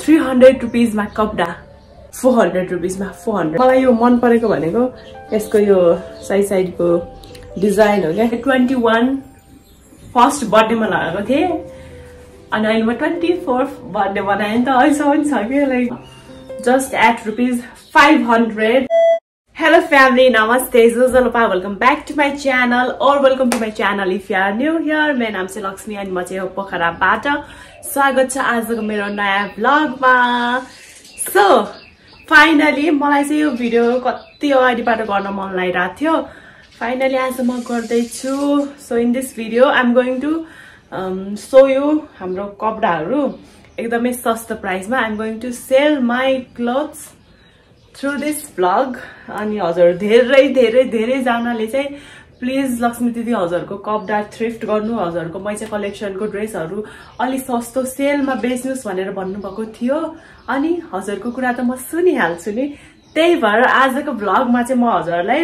300 rupees मा कपडा 400 rupees मा 400 मलाई यो मन परेको भनेको यसको यो साइड को डिजाइन हो क्या 21 फर्स्ट बर्थडे मा लगाएको थिए अनि अहिले म 24th बर्थडे बनाए नि त अहिलेसम्म छ के like just at rupees 500 Hello family, namaste, Zuzalopa, welcome back to my channel or welcome to my channel if you are new here. My name is Lakshmi and म चाहिँ हो पोखराबाट स्वागत छ आजको मेरो नयाँ भ्लगमा। So finally मलाई चाहिँ यो भिडियो कति अगाडिबाट गर्न मन लागिरहेको थियो फाइनली आज म गर्दै छु। So in this video I'm going to show you हाम्रो कपडाहरू एकदमै सस्तो प्राइसमा I'm going to sell my clothes through this vlog। अनि हजुर धेरै जनाले चाहिँ प्लिज लक्ष्मी दिदी हजुरको कपडा थ्रिफ्ट गर्नु हजुरको मैचा कलेक्सनको ड्रेसहरू अलि सस्तो सेलमा बेच्नुस् भनेर भन्नुभएको थियो अनि हजुरको कुरा त म सुनिहाल्छु नि। त्यही भएर आजको भ्लगमा चाहिँ म हजुरलाई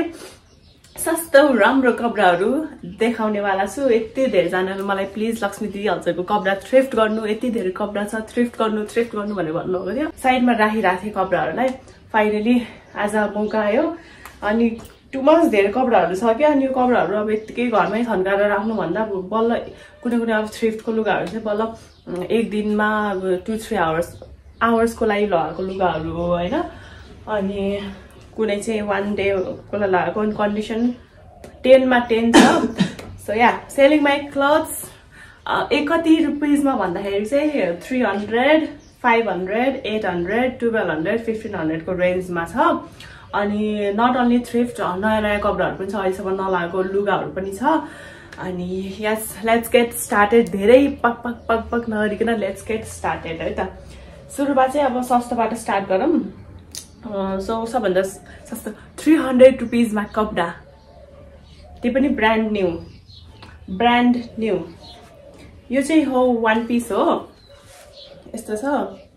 सस्तो राम्रो कपडाहरू देखाउने वाला छु। यति धेरै जनाले मलाई प्लिज लक्ष्मी दिदी हजुरको कपडा थ्रिफ्ट गर्नु यति धेरै कपडा छ थ्रिफ्ट गर्नु भनेर भन्नुभएको थियो। साइडमा राखिराखे कपडाहरूलाई फाइनली आज मौका आयो अनि टु मच धेरै कपडाहरू छ क्या। अनि यो कपडाहरू अब यतिकै घरमै थन्काएर राख्नु भन्दा बल्ल कुनै अब थ्रिफ्टको लुगाहरू चाहिँ बल्ल एक दिनमा अब 2-3 आवर्सको लागि लगाएको लुगाहरू हो होइन। अनि कुनै चाहिँ 1 डेको लागि लगाएको कन्डिसन 10 मा 10 छ। So yeah selling my clothes कति रुपिसमा भन्दाखेरि चाहिँ 300 500 800 1200 1500 को रेन्जमा छ। अनि नट ओन्ली थ्रिफ्ट नयाँ कपडाहरू पनि छ अहिलेसम्म नलागेको लुगाहरू पनि छ। अनि यस लेट्स गेट स्टार्टेड धेरै पक नगरिकन लेट्स गेट स्टार्टेड है त। सुरुमा चाहिँ अब सस्तोबाट स्टार्ट गरौँ। सो सबभन्दा सस्तो 300 रुपीसमा कपडा त्यो पनि ब्रान्ड न्यू यो चाहिँ हो 1 पिस हो यस्तो छ।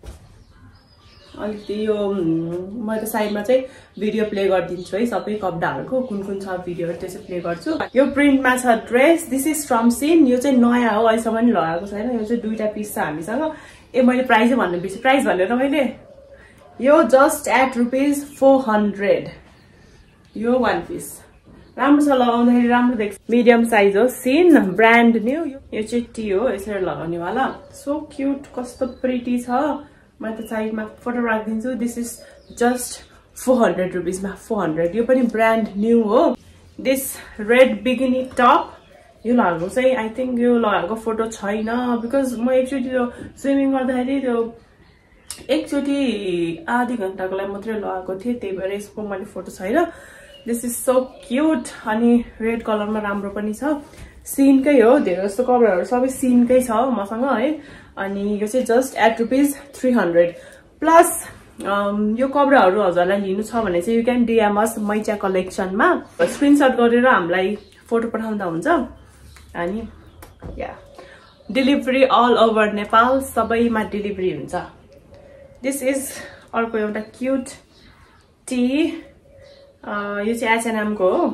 अलिकति यो म त साइडमा चाहिँ भिडियो प्ले गरिदिन्छु है सबै कपडाहरूको कुन छ भिडियोहरू त्यो चाहिँ प्ले गर्छु। यो प्रिन्टमा छ dress this is from Shein यो चाहिँ नयाँ हो अहिलेसम्म नि लगाएको छैन। यो चाहिँ 2टा पिस छ हामीसँग। मैले प्राइस भन्नु बिर्सेँ प्राइस भनेर मैले यो जस्ट एट रुपीस 400 यो 1 पिस राम्रो छ लगाउँदाखेरि राम्रो देख्छ। मिडियम साइज हो सिन ब्रान्ड न्यू यो चाहिँ टी हो यसरी लगाउने वाला सो क्यूट कस्तो प्रिटी छ। म त साइडमा फोटो राखिदिन्छु। दिस इज जस्ट 400 रुपीसमा 400 यो पनि ब्रान्ड न्यू हो। दिस रेड बिगिनी टप यो लगाएको चाहिँ आई थिङ्क यो लगाएको फोटो छैन बिकज म एकचोटि त्यो स्विमिङ गर्दाखेरि त्यो एकचोटि आधी घन्टाको लागि मात्रै लगाएको थिएँ त्यही भएर यसको मैले फोटो छैन। दिस इज सो क्यूट अनि रेड कलरमा राम्रो पनि छ। सिनकै हो धेरै जस्तो कपडाहरू सबै सिनकै छ मसँग है। अनि यो चाहिँ जस्ट एट रुपीस 300 प्लस यो कपडाहरू हजुरलाई लिनु छ भने चाहिँ यु क्यान डिएम अस मैचा कलेक्सनमा स्क्रिनसट गरेर हामीलाई फोटो पठाउँदा हुन्छ। अनि yeah delivery all over Nepal सबैमा डेलिभरी हुन्छ। दिस इज अर्को एउटा क्यूट टी यो चाहिँ H&M को हो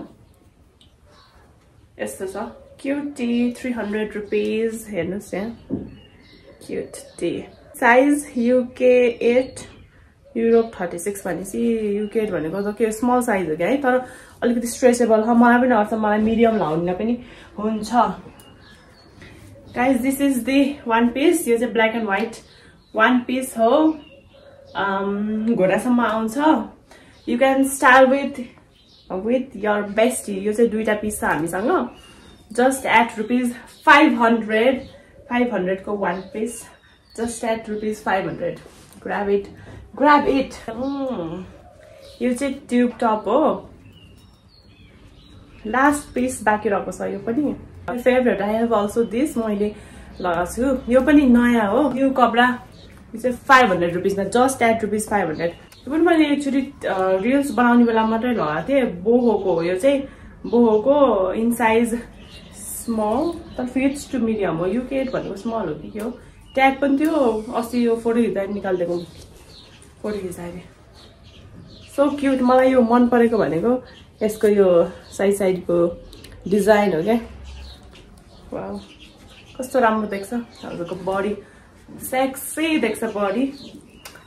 यस्तो छ क्यूट टी 300 रुपीस हेर्नुहोस् यहाँ cute T size UK 8 Europe 36 भनेपछि UK 8 भनेको त के स्मल साइज हो क्या है तर अलिकति स्ट्रेचेबल छ। मलाई पनि अर्थ मलाई मिडियम लगाउन पनि हुन्छ। Guys this is the 1 piece यो चाहिँ ब्ल्याक एन्ड व्हाइट 1 पिस हो घोडासम्म आउँछ। You can style with your bestie यो चाहिँ 2टा पिस छ हामीसँग जस्ट एट रुपीस 500 को 1 piece just at rupees 500 grab it यो चाहिँ ट्युब टप हो लास्ट पिस बाँकी रहेको छ। यो पनि favourite I have also this मैले लगाएको छु। यो पनि नयाँ हो यो कपडा यो चाहिँ 500 रुपीसमा जस्ट एट रुपीस 500 यो पनि मैले एक्चुअली रिल्स बनाउने बेला मात्रै लगाएको थिएँ। बोहोको हो यो चाहिँ बोहोको इन साइज स्मल तर फिट्स टु मिडियम हो। UK 8 भनेको स्मल हो कि के हो ट्याग पनि थियो अस्ति यो फोटो खिच्दा निकालिदिएको फोटो खिच्दाखेरि सो क्यूट। मलाई यो मन परेको भनेको यसको यो साइडको डिजाइन हो क्या वाउ कस्तो राम्रो देख्छ हजुरको बडी सेक्सी देख्छ बडी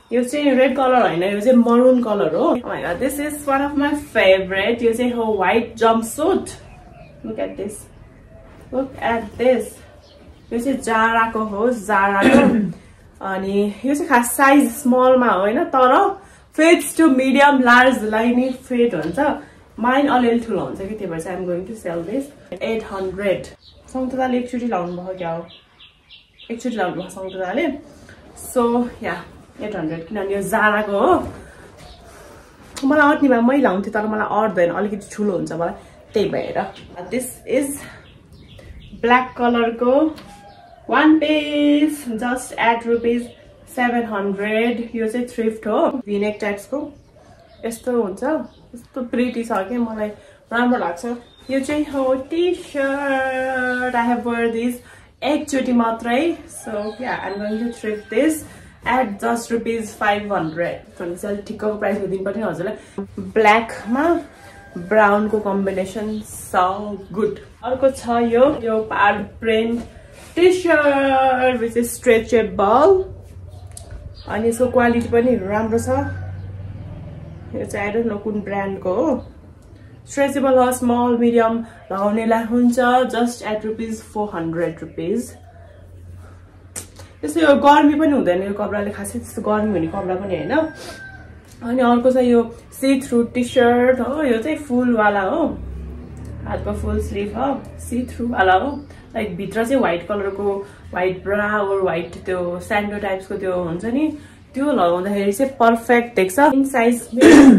यो चाहिँ रेड कलर हैन, यो चाहिँ मरून कलर हो। Oh my god, this is one of my favorite. यो चाहिँ हो white jumpsuit. Look at this. Look at this. यो चाहिँ जाराको हो, जाराको। अनि यो चाहिँ खास साइज स्मल मा हो हैन, तर फिट्स टु मिडियम लार्ज लाई नि फिट हुन्छ। माइन अलिअलि ठुलो हुन्छ कि, त्यही भएर चाहिँ I'm going to sell this 800। सङ्गतदाले एकचोटि लाउनु भयो क्या हो, एकचोटि लाउनु भयो सङ्गतदाले। सो या 800 किनभने यो जाराको हो। मलाई अट्नीमा मै लाउँथेँ तर मलाई अट्दैन, अलिकति ठुलो हुन्छ मलाई, त्यही भएर। दिस इज ब्ल्याक कलरको one piece just at ₹700। यो चाहिँ थ्रिफ्ट हो, V-neck टाइप्सको। यस्तो हुन्छ, यस्तो प्रिटी छ कि मलाई राम्रो लाग्छ। यो चाहिँ हो T shirt. I have wear this एकचोटि मात्रै। So yeah I am going to thrift this at just ₹500। भनेपछि अलिक ठिक्कको प्राइसमा दिनुपर्ने हजुरलाई। ब्ल्याकमा ब्राउनको कम्बिनेसन, सो गुड। अर्को छ यो पार्ड print T shirt which is stretchable अनि यसको क्वालिटी पनि राम्रो छ। यो चाहिँ आई डोन्ट नो कुन ब्रान्डको हो। स्ट्रेचेबल हो, स्मल मिडियम लगाउनेलाई हुन्छ। Just at ₹400। त्यस्तो यो गर्मी पनि हुँदैन यो कपडाले, खासै त्यस्तो गर्मी हुने कपडा पनि होइन। अनि अर्को छ यो सी थ्रु टी सर्ट हो। यो चाहिँ फुलवाला हो, हातको फुल स्लिभ हो, सी थ्रु वाला हो। लाइक भित्र चाहिँ व्हाइट कलरको व्हाइट ब्रा और व्हाइट त्यो स्यान्डो टाइप्सको त्यो हुन्छ नि, त्यो लगाउँदाखेरि चाहिँ पर्फेक्ट देख्छ। In size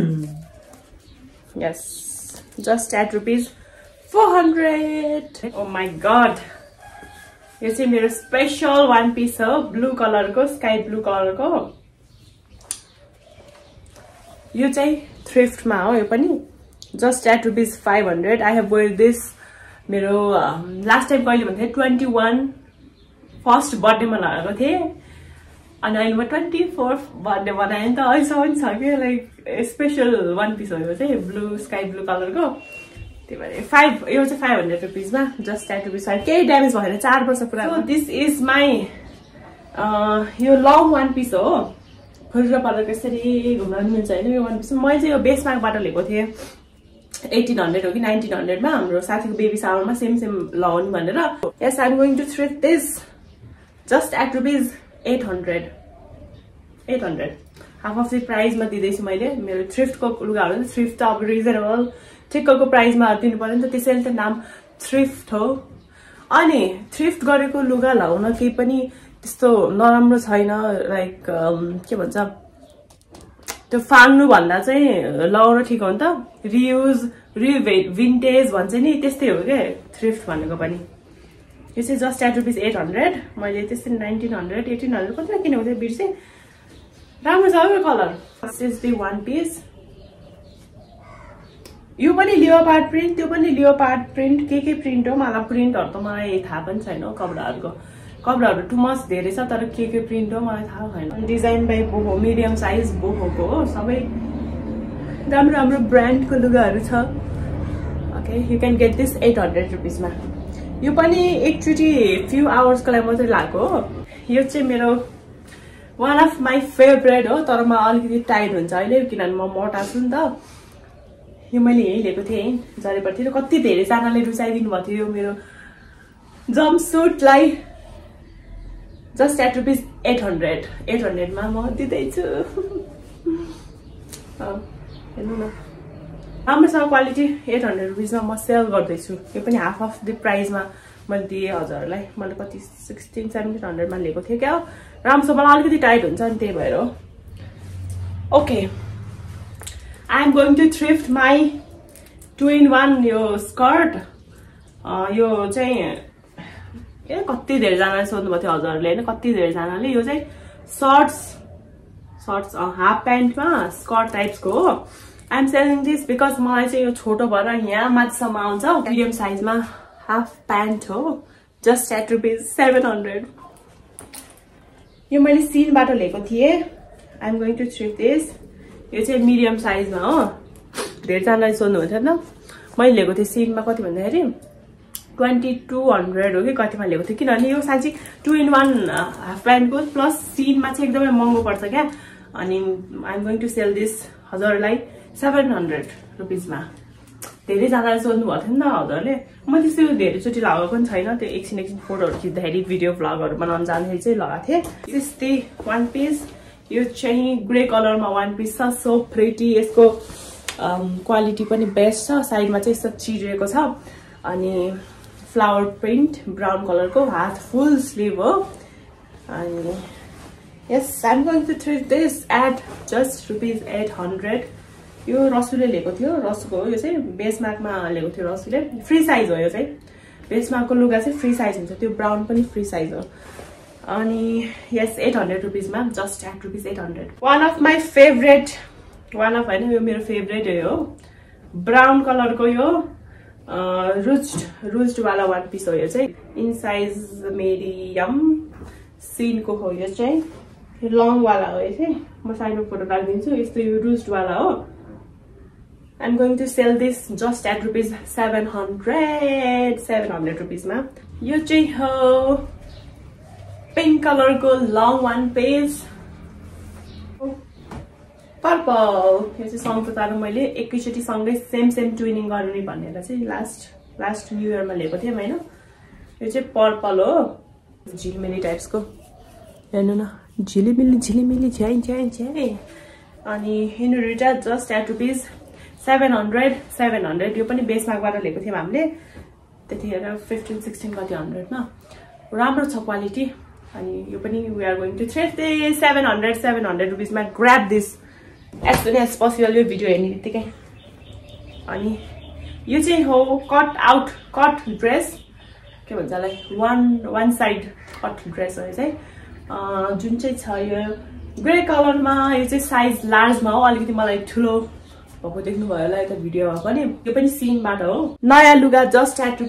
yes just at ₹400। Oh my god, यो चाहिँ मेरो स्पेसल वान पिस हो, ब्लू कलरको, स्काई ब्लू कलरको। यो चाहिँ थ्रिफ्टमा हो, यो पनि just at ₹500। I have wear this मेरो लास्ट टाइम कहिले भन्थे 21 फर्स्ट बर्थडेमा लगाएको थिएँ, अनि अहिले म 24th बर्थडे बनाएँ नि त, अहिलेसम्म छ कि। लाइक स्पेसल वान पिस हो यो चाहिँ, ब्लू स्काई ब्लू कलरको। त्यही भएर यो चाहिँ ₹500 जस्ट एट ₹500। केही ड्यामेज भएर 4 वर्ष पुरा। दिस इज माई यो लङ वान पिस हो, खुल्ला पारेर यसरी घुम्न मिल्छ होइन यो वान पिस। मैले चाहिँ यो बेसमार्कबाट लिएको थिएँ, 1800 हो कि 1900 मा, हाम्रो साथीको बेबी सावरमा सेम लगाउनु भनेर। Yes I am going to thrift this just at ₹800। Half of the प्राइसमा दिँदैछु मैले। मेरो थ्रिफ्टको लुगाहरू थ्रिफ्ट त अब रिजनेबल ठिक्कको प्राइसमा दिनु पर्यो नि त, त्यसैले त नाम थ्रिफ्ट हो। अनि थ्रिफ्ट गरेको लुगा लगाउन केही पनि त्यस्तो नराम्रो छैन। लाइक के भन्छ, त्यो फाल्नु भन्दा चाहिँ लगाउन ठिक हो नि त। रियुज भिन्टेज भन्छ नि, त्यस्तै हो क्या थ्रिफ्ट भनेको पनि। यो चाहिँ जस्ट एट ₹800। मैले त्यस्तै 1900 1800 कतिमा किनेको थिएँ बिर्सेँ। राम्रो छ यो कलर। This is the one piece. यो पनि लियोपार्ड प्रिन्ट, त्यो पनि लियोपार्ड प्रिन्ट, के प्रिन्ट हो मलाई प्रिन्टहरू त मलाई थाहा पनि छैन हो। कपडाहरू टु मच धेरै छ, तर के प्रिन्ट हो मलाई थाहा छैन। Design by Boho, medium size बोहोको हो, सबै राम्रो राम्रो ब्रान्डको लुगाहरू छ। Okay, you can get this ₹800 मा। यो पनि एकचोटि फ्यु आवर्सको लागि मात्रै लगाएको हो। यो चाहिँ मेरो वान अफ माई फेभरेट हो, तर म अलिकति टाइट हुन्छ अहिले किनभने म मोटा छु नि त। यो मैले यही लिएको थिएँ जरेपट्टि, र कति धेरैजनाले रुचाइदिनु भएको थियो मेरो जम्पसुटलाई। जस्ट एट ₹800 मा म दिँदैछु। हेर्नु न, राम्रोसँग क्वालिटी। ₹800 मा म सेल गर्दैछु। यो पनि हाफ अफ द प्राइसमा मैले दिएँ हजुरहरूलाई। मैले कति 1600-1700 मा लिएको थिएँ क्या। राम्रो छ, मलाई अलिकति टाइट हुन्छ नि त्यही भएर हो। Okay, I am going to thrift my 2-in-1 यो स्कर्ट। यो चाहिँ कति धेरैजनाले सोध्नुभएको थियो हजुरहरूले होइन, कति धेरैजनाले। यो चाहिँ सर्ट्स हाफ प्यान्टमा स्कर्ट टाइप्सको हो। I am selling this because मलाई चाहिँ यो छोटो भएर यहाँ माथिसम्म आउँछ। मिडियम साइजमा हाफ प्यान्ट हो, जस्ट एट ₹700। यो मैले सिनबाट लिएको थिएँ। I am going to thrift this. यो चाहिँ मिडियम साइजमा हो। धेरैजनाले सोध्नुहुन्छ होइन, मैले लिएको थिएँ सिनमा कति भन्दाखेरि 2200 हो कि कतिमा लिएको थियो, किनभने यो साँच्चै 2-in-1 हाफ प्यान्टको प्लस सिनमा चाहिँ एकदमै महँगो पर्छ क्या। अनि I am going to sell this हजुरलाई 700 रुपीजमा। धेरै जनाले सोध्नु भएको थियो नि त हजुरले, म त्यस्तो धेरैचोटि लगाएको पनि छैन, त्यो एकछिन फोटोहरू खिच्दाखेरि भिडियो भ्लगहरू बनाउन जाँदाखेरि चाहिँ लगाएको थिएँ। दिस दी वान पिस, यो चाहिँ ग्रे कलरमा वान पिस छ, सो प्रिटी। यसको क्वालिटी पनि बेस्ट छ, साइडमा चाहिँ यस्तो चिरिएको छ अनि फ्लावर प्रिन्ट ब्राउन कलरको, हात फुल स्लिभ हो। अनि yes I am going to thrift this at just ₹800। यो रसुले लिएको थियो, रसुको हो यो चाहिँ, बेसमार्कमा लिएको थियो रसुले। फ्री साइज हो यो चाहिँ, बेसमार्कको लुगा चाहिँ फ्री साइज हुन्छ, त्यो ब्राउन पनि फ्री साइज हो। अनि यस 800 रुपीजमा, just at ₹800। One of my favourite, one of होइन यो मेरो फेभरेट हो, ब्राउन कलरको यो रुज्ड वाला वान पिस हो। यो चाहिँ इन साइज मिडियम सिनको हो, यो चाहिँ लङ वाला हो। यो चाहिँ म साइडमा फोटो राखिदिन्छु, यस्तो यो रुज्ड वाला हो। I am going to sell this just at ₹700 रुपीजमा। यो चाहिँ हो पिंक कलरको लङ वान पिस, पर्पल। यो चाहिँ सँगको तार मैले एकैचोटि सँगै सेम ट्विनिङ गर्ने भनेर चाहिँ लास्ट न्यू इयरमा लिएको थिएँ होइन। यो चाहिँ पर्पल हो, झिलिमिली टाइप्सको, हेर्नु न, झिलिमिली झ्याइ। अनि हिनुरिटा जस्ट एट ₹700। यो पनि बेसमार्कबाट लिएको थियौँ हामीले त्यतिखेर 15-16 कति 100मा। राम्रो छ क्वालिटी। अनि यो पनि we are going to thrift 700 रुपीजमा। Grab this as soon as possible यो भिडियो हेर्ने बित्तिकै। अनि यो चाहिँ हो कट ड्रेस, के भन्छ यसलाई, वान साइड कट ड्रेस हो यो चाहिँ, जुन चाहिँ छ यो ग्रे कलरमा। यो चाहिँ साइज लार्जमा हो, अलिकति मलाई ठुलो भएको देख्नुभयो होला यता भिडियोमा पनि। यो पनि सिनबाट हो। नयाँ लुगा जस्ट एट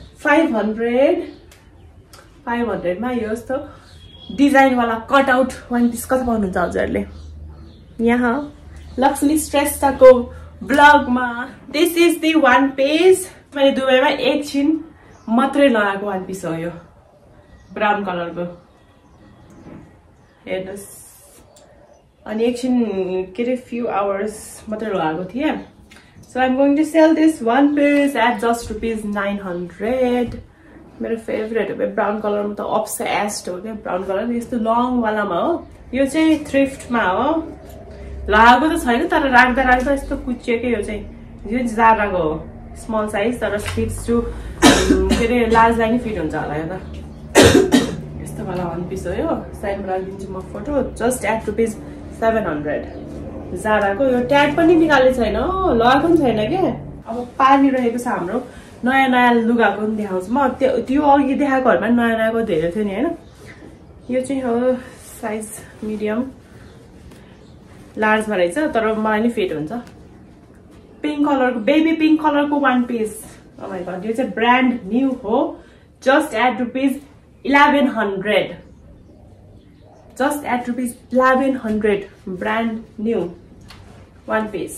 ₹500मा। यो यस्तो डिजाइनवाला कटआउट वान पिस कता पाउनुहुन्छ हजुरहरूले? यहाँ लक्ष्मी श्रेष्ठको ब्लगमा। This is the one piece. मैले दुबईमा एकछिन मात्रै लगाएको वान पिस हो यो, ब्राउन कलरको, हेर्नुहोस्। अनि एकछिन के अरे फ्यु आवर्स मात्रै लगाएको थिएँ। So I am going to sell this one piece at just ₹900। मेरो फेभरेट हो ब्राउन कलरमा, त अब्सेस्ड हो क्या ब्राउन कलर। यस्तो लङ वालामा हो, यो चाहिँ थ्रिफ्टमा हो, लगाएको त छैन तर राख्दा यस्तो कुचिएकै। यो चाहिँ जाराको हो, स्मल साइज, तर फिट्स टु के अरे लार्जलाई नै फिट हुन्छ होला यो त। यस्तो वाला वान पिस हो यो, साइडमा राखिदिन्छु म फोटो। Just at ₹700 जाराको। यो ट्याग पनि निकालेको छैन, लगाएको पनि छैन क्या। अब पारिरहेको छ हाम्रो नयाँ लुगाको पनि देखाउँछु म। त्यो अघि देखाएकोहरूमा नयाँको धेरै थियो नि होइन। यो चाहिँ हो साइज मिडियम, लार्जमा रहेछ, तर मलाई नि फिट हुन्छ। पिंक कलरको, बेबी पिंक कलरको one piece. Oh my god, यो चाहिँ ब्रान्ड न्यू हो, just at ₹1100। Just at ₹1100 brand new one piece.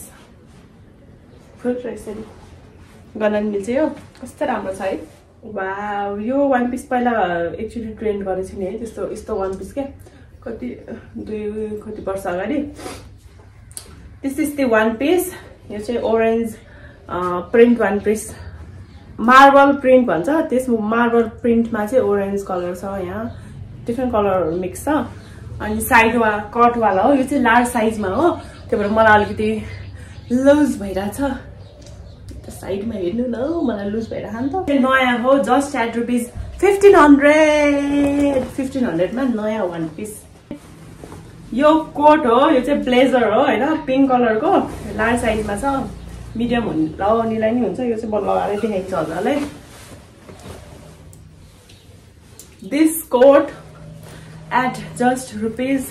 Full रहेछ नि, गर्न मिल्छ यो, कस्तो राम्रो छ है। वाउ, यो वान पिस पहिला एक्चुअली ट्रेन्ड गरेको छु नि है, यस्तो वान पिस क्या, कति वर्ष अगाडि। This is the one piece. यो चाहिँ orange print one piece, marble print भन्छ त्यसमा। मार्बल प्रिन्टमा चाहिँ ओरेन्ज कलर छ, यहाँ डिफ्रेन्ट कलरहरू मिक्स छ। अनि साइडमा कटवाला हो, यो चाहिँ लार्ज साइजमा हो, त्यही भएर मलाई अलिकति लुज भइरहेछ। साइडमा हेर्नु न, मलाई लुज भइरहेको नि त। नयाँ हो, जस्ट एट ₹1500मा नयाँ वान पिस। यो कोट हो, यो चाहिँ ब्लेजर हो होइन, पिंक कलरको, लार्ज साइजमा छ, मिडियम लगाउनेलाई नि हुन्छ। यो चाहिँ म लगाएर देखाइदिन्छु हजुरलाई। This coat at just rupees,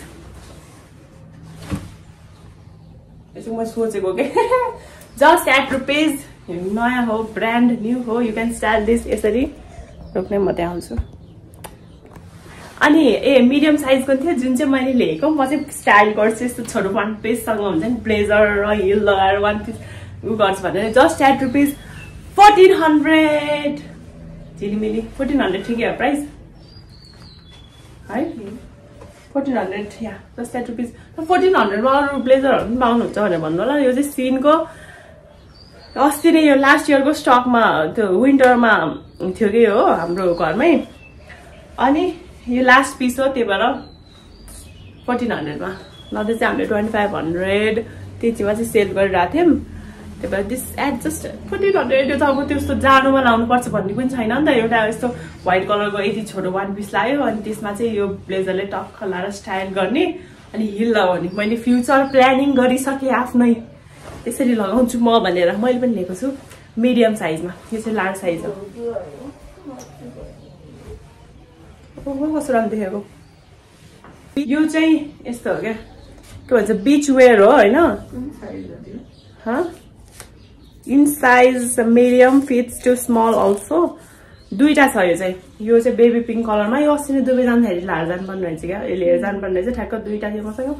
यो चाहिँ म सोचेको के, जस्ट एट रुपिज। नयाँ हो, ब्रान्ड न्यू हो। यु क्यान स्टाइल दिस यसरी, रोक्ने म देखाउँछु। अनि मिडियम साइजको थियो जुन चाहिँ मैले लिएको, म चाहिँ स्टाइल गर्छु यस्तो छोटो वान पिससँग हुन्छ नि, ब्लेजर र हिल लगाएर वान पिस उ गर्छु भनेर। Just at ₹1400। झिलिमिली 1400 ठिकै हो प्राइस है, 1400 या जस्ट दैट रुपीज 1400 मा अरु ब्लेजरहरु पनि पाउनुहुन्छ भनेर भन्नु होला यो चाहिँ सिनको अस्ति नै यो लास्ट इयरको स्टकमा त्यो विन्टरमा थियो के हो हाम्रो घरमै अनि यो लास्ट पिस हो त्यही भएर 1400 मा नत्र चाहिँ हामीले 2500 त्यतिमा चाहिँ सेल गरिरहेको थियौं त्यही भएर दिस एट जस्ट 1400 यो त अब त्यस्तो जाडोमा लाउनु पर्छ भन्ने पनि छैन नि त एउटा यस्तो व्हाइट कलरको यति छोटो वान पिस लायो अनि त्यसमा चाहिँ यो ब्लेजरले टक्क लाएर स्टाइल गर्ने अनि हिल लगाउने मैले फ्युचर प्लानिङ गरिसके आफ्नै त्यसरी लगाउँछु म भनेर मैले पनि लिएको छु मिडियम साइजमा यो चाहिँ लार्ज साइज हो कस्तो राम्रो देखेको यो चाहिँ यस्तो हो क्या के भन्छ बीच वेयर हो हैन in size medium fits to small also दुईटा छ यो चाहिँ बेबी पिंक कलरमा यो अस्ति नै दुबई जाँदाखेरि लाएर जानुपर्ने रहेछ क्या यो लिएर जानुपर्ने रहेछ ठ्याक्क दुईटा थियो मसँग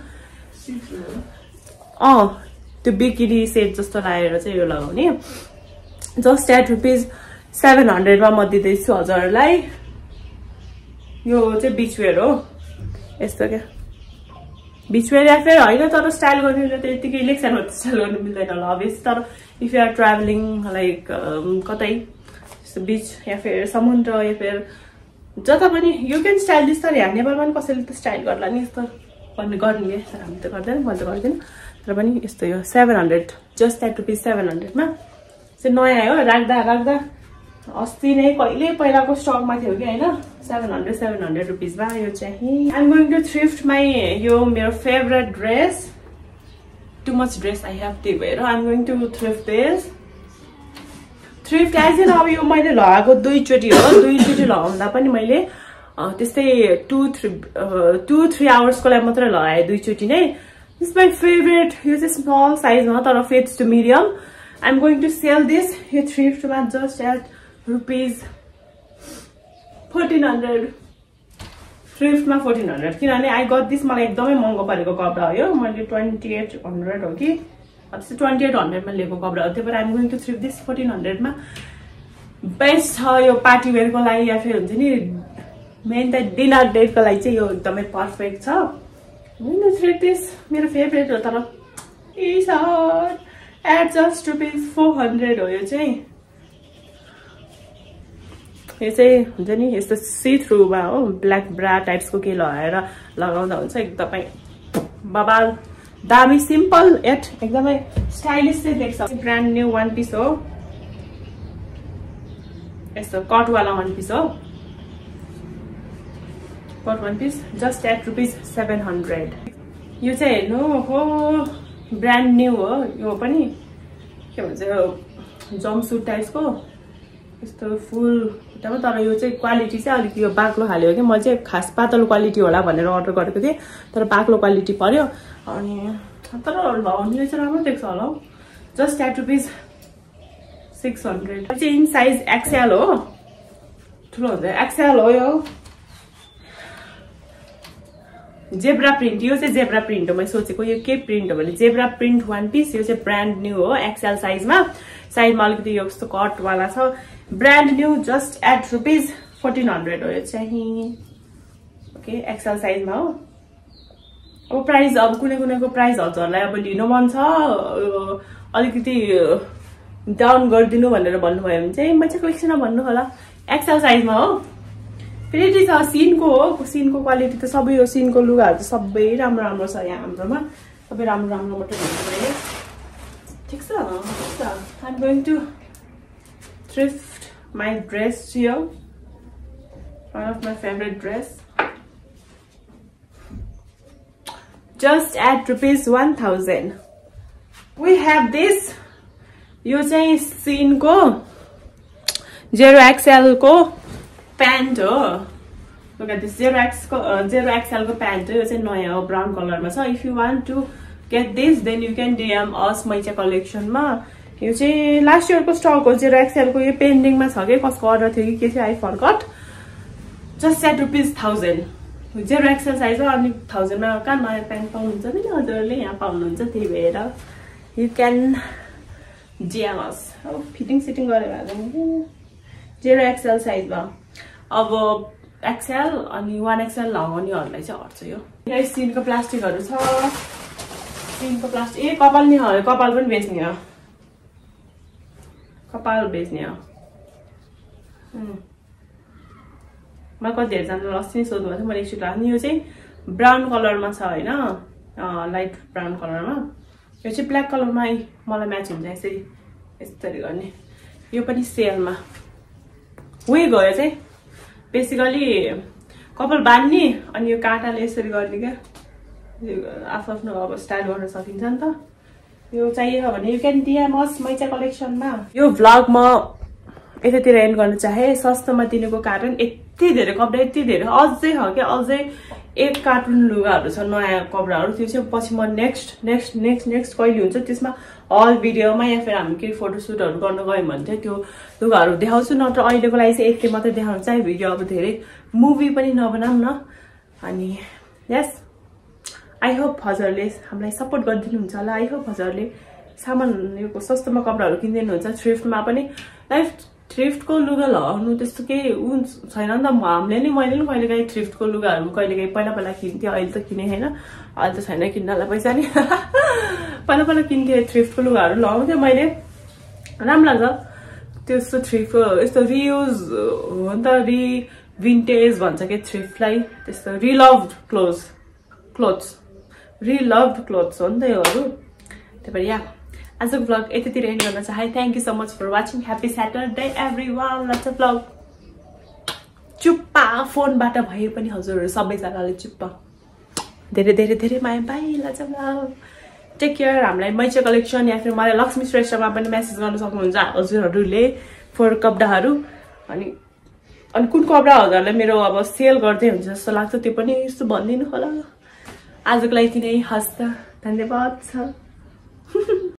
त्यो बिकिनी सेट जस्तो लागेर चाहिँ यो लगाउने जस्ट एट रुपीज 700 मा म दिँदैछु हजुरलाई यो चाहिँ बीच वेयर हो यस्तो क्या बीच वेयर या फेरि होइन तर स्टाइल गर्नेले त यतिकै इलेक्सनमा स्टाइल गर्नु मिल्दैन होला अभियस तर if you are travelling like कतै बीच या फिर समुद्र या फिर जता पनि यु क्यान स्टाइल दिस तर यहाँ नेपालमा पनि कसैले त स्टाइल गर्ला नि यस्तो गर्ने तर हामी त गर्दैन मैले त गर्दिनँ तर पनि यस्तो यो 700 जस्ट एट रुपीज 700 मा चाहिँ नयाँ हो राख्दा अस्ति नै कहिले पहिलाको स्टकमा थियो कि हैन 700 रुपीज मा यो चाहिँ I am going to thrift my यो मेरो favourite dress too much dress I have त्यही भएर I am going to thrift this thrift as in अब यो मैले लगाएको दुईचोटि हो दुईचोटि लगाउँदा पनि मैले त्यस्तै 2-3 आवर्सको लागि मात्रै लगाएँ दुईचोटि नै दिस माई फेभरेट यो चाहिँ स्मल साइजमा तर fits to medium I am going to sell this यो थ्रिफ्टमा जस्ट एट रुपीज 1400 थ्रिफ्टमा 1400 किनभने आई गट दिस मलाई एकदमै महँगो परेको कपडा हो यो मैले 2800 हो कि 2800 मा लिएको कपडा हो त्यही भएर I am going to thrift this 1400 मा बेस्ट छ यो पार्टी वेयरको लागि या फिर हुन्छ नि मेन त डिनर डेटको लागि चाहिँ यो एकदमै पर्फेक्ट छ विन थ्रिफ्ट दिस मेरो फेभरेट हो तर एट जस्ट रुपीज 400 हो यो चाहिँ हुन्छ नि यस्तो सी थ्रुमा हो ब्ल्याक ब्रा टाइप्सको के लगाएर लगाउँदा हुन्छ एकदमै बबाल दामी सिम्पल एट एकदमै स्टाइलिश चाहिँ देख्छ ब्रान्ड न्यू वान पिस हो यस्तो कट वाला वान पिस हो cut one piece just at rupees 700 यो चाहिँ हेर्नु हो ब्रान्ड न्यू हो यो पनि के भन्छ जम्पसुट टाइप्सको यस्तो फुल खुट्टामा तर यो चाहिँ क्वालिटी चाहिँ अलिकति यो बाक्लो खाले हो कि मैले चाहिँ खास पातलो क्वालिटी होला भनेर अर्डर गरेको थिएँ तर बाक्लो क्वालिटी पर्यो अनि तर लगाउनुले चाहिँ राम्रो देख्छ होला जस्ट एट रुपीज 600 चाहिँ इन साइज एक्सएल हो ठुलो हुन्छ एक्सएल हो यो जेब्रा प्रिन्ट यो चाहिँ जेब्रा प्रिन्ट हो मैले सोचेको यो के प्रिन्ट हो भने जेब्रा प्रिन्ट वान पिस यो चाहिँ ब्रान्ड न्यू हो एक्सएल साइजमा साइडमा अलिकति यो कस्तो कट वाला छ brand new just at rupees 1400 हो यो चाहिँ ओके एक्सएल साइजमा हो अब प्राइस अब कुनैको प्राइस हजुरलाई अब लिनु मन छ अलिकति डाउन गरिदिनु भनेर भन्नुभयो भने चाहिँ मैले कलेक्सनमा भन्नु होला एक्सएल साइजमा हो फेरि छ सिनको हो सिनको क्वालिटी त सबै हो सिनको लुगाहरू त सबै राम्रो छ यहाँ हाम्रोमा सबै राम्रो मात्रै भन्नु पऱ्यो ठिक छ I am going to thrift my dress here one of my favorite dress just at rupees 1000 we have this यो चाहिँ सिनको 0XL को प्यान्ट हो look at this 0XL को प्यान्ट हो यो चाहिँ नयाँ हो ब्राउन कलरमा छ if you want to get this then you can DM us मैचा कलेक्सनमा यो चाहिँ लास्ट इयरको स्टक हो 0XL को यो पेन्डिङमा छ के कसको अर्डर थियो कि के थियो I forgot just at rupees 1000 0XL size हो अनि 1000 मा कहाँ नयाँ प्यान्ट पाउनुहुन्छ नि हजुरले यहाँ पाउनुहुन्छ त्यही भएर you can DM us fitting गरेर 0XL साइजमा अब XL अनि 1XL लगाउनेहरूलाई चाहिँ हट्छ यो। यहाँ स्टिलको प्लास्टिकहरू छ, स्टिलको प्लास्टिक। ए कपाल नि हो, कपाल पनि बेच्ने हो, कपाल बेच्ने हो। मलाई कति धेरैजनाले अस्ति नै सोध्नु भएको थियो, मैले एकचोटि लाग्ने। यो चाहिँ ब्राउन कलरमा छ होइन, लाइट ब्राउन कलरमा। यो चाहिँ ब्ल्याक कलरमा मलाई म्याच हुन्छ, यसरी यसरी गर्ने। यो पनि सेलमा। विग हो यो चाहिँ, बेसिकली कपाल बान्ने अनि यो काँटाले यसरी गर्ने क्या। आफू आफ्नो अब स्टाइल गर्न सकिन्छ नि त। यो चाहिएको भने यु क्यान डिएम अस मैचा कलेक्सनमा। यो भ्लग म यतातिर एन्ड गर्न चाहे। सस्तोमा दिनुको कारण यति धेरै कपडा, यति धेरै अझै हो क्या, अझै 1 कार्टुन लुगाहरू छ नयाँ कपडाहरू। त्यो चाहिँ पछि म नेक्स्ट कहिले हुन्छ त्यसमा हल भिडियोमा या फिर हामी केही फोटोसुटहरू गर्न गयौँ भने चाहिँ त्यो लुगाहरू देखाउँछु। नत्र अहिलेको लागि चाहिँ यति मात्रै देखाउनु चाहिँ भिडियो, अब धेरै मुभी पनि नबनाऊँ न। अनि यस, आई होप हजुरहरूले हामीलाई सपोर्ट गरिदिनुहुन्छ होला। आई होप हजुरहरूले सामान यो सस्तोमा कपडाहरू किनिदिनुहुन्छ। थ्रिफ्टमा पनि लाइफ थ्रिफ्टको लुगा लगाउनु त्यस्तो केही छैन नि त। हामीले नि, मैले नि कहिलेकाहीँ थ्रिफ्टको लुगाहरू कहिलेकाहीँ पहिला किन्थेँ, अहिले त किने होइन, अहिले त छैन किन्नलाई पैसा नि। पहिला किन्थेँ थ्रिफ्टको लुगाहरू लगाउँथेँ मैले, राम्रो लाग्छ त्यस्तो थ्रिफ्टको। यस्तो रियुज हो नि त, भिन्टेज भन्छ कि थ्रिफ्टलाई, त्यस्तो रिलभड क्लोथ्स हो नि त योहरू। त्यही भएर या आजको भ्लग यतितिर एन्ड गर्न चाहे। Thank you so much for watching. Happy Saturday everyone. Lots of love. चुप्पा फोनबाट भए पनि हजुरहरू सबैजनाले चुप्पा। धेरै धेरै धेरै माया bye. Lots of love. Take care. हामीलाई मैचा कलेक्सन या फिर मलाई लक्ष्मी श्रेष्ठमा पनि मेसेज गर्न सक्नुहुन्छ हजुरहरूले फर कपडाहरू। अनि कुन कपडा हजुरलाई मेरो अब सेल गर्दै हुन्छ जस्तो लाग्छ त्यो पनि यस्तो भनिदिनु होला। आजको लागि यति नै। हस्त, धन्यवाद छ।